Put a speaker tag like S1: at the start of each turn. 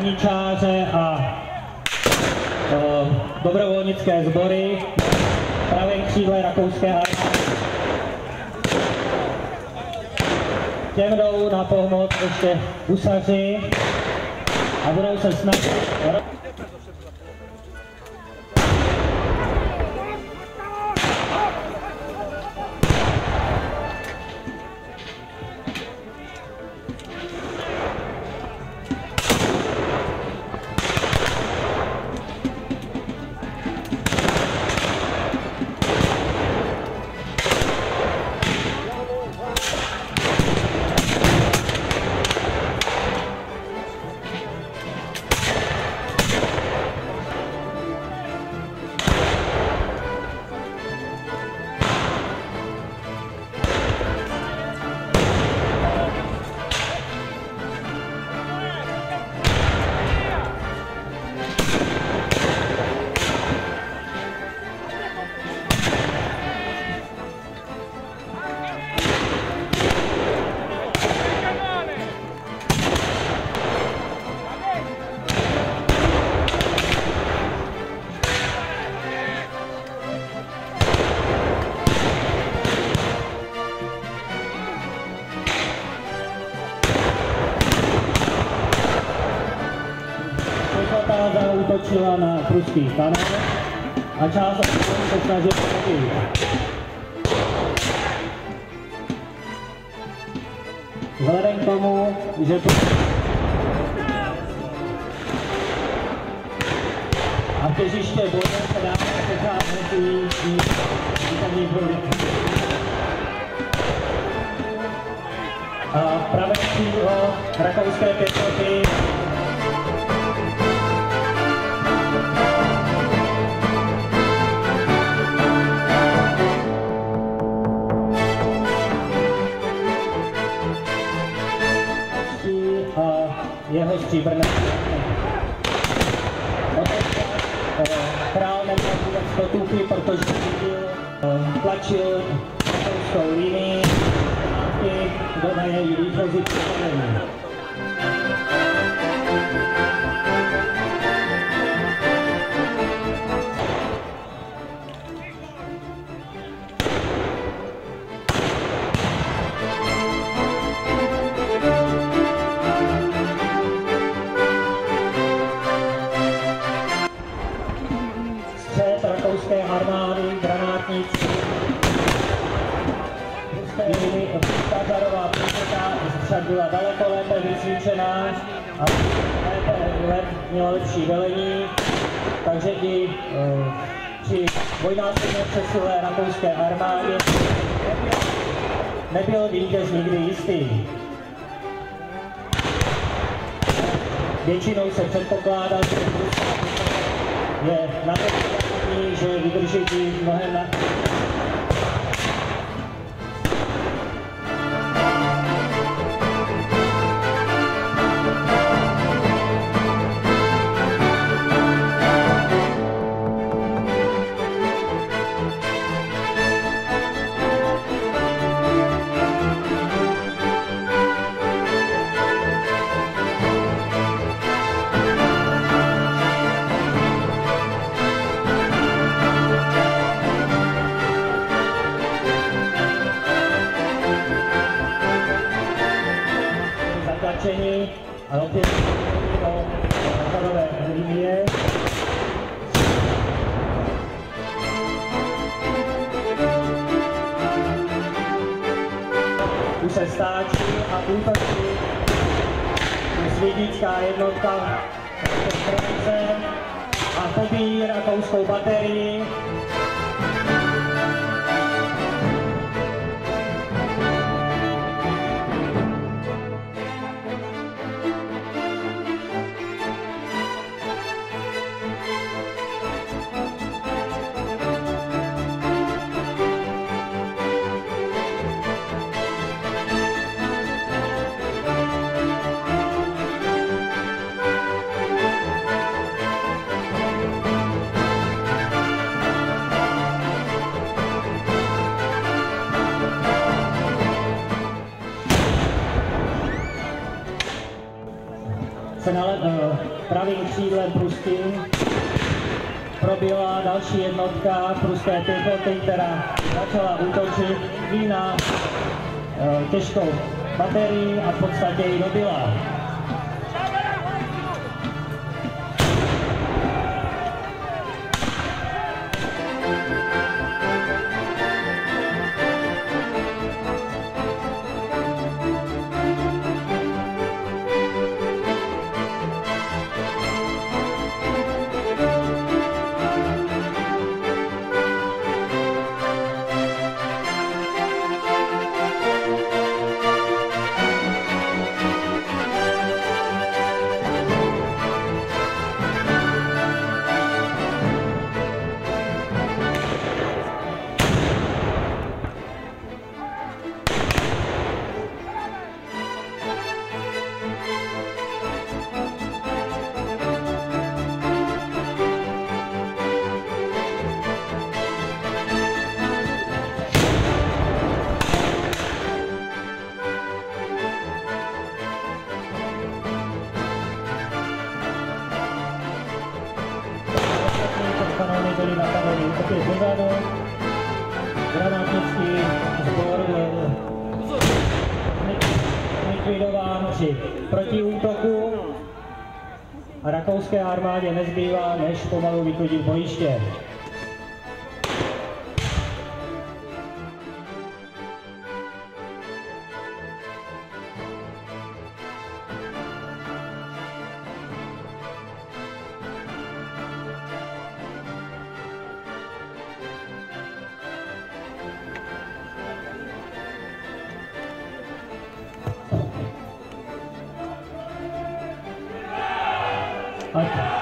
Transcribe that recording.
S1: hraničáře a dobrovolnické sbory v pravém křídle rakouské armády. Těm jdou na pomoc ještě husaři a budou se snažit. Zautočila na pruský kanál a část se snažila proti. Vzhledem k tomu, že to a těžiště boje se dá přecházet i výstavní body. A pravé křídlo rakouské pěchoty jeho stříbrné. Král neměl vůbec potůky, protože tlačil rakouskou linii do její výchozí připravení. Rakouské armády, granátníci, Kazarová pěchota však byla daleko lépe vycvičená a měla lepší velení, takže i při dvojnásobné přesile rakouské armády nebyl vítěz nikdy jistý. Většinou se předpokládá, že je na to, že vydrží mnohem na... A opět do nákladové linie. Tu se stáčí a útočí svědnická jednotka a pobíjí rakouskou baterii. se pravým křídlem pruským proběhla další jednotka pruské pěchoty, která začala útočit i na těžkou baterii a v podstatě ji dobila. Kanóny byly napadeny opět dozadu, granátnický sbor byl likvidován při protiútoku a rakouské armádě nezbývá, než pomalu vyklidit bojiště. Okay.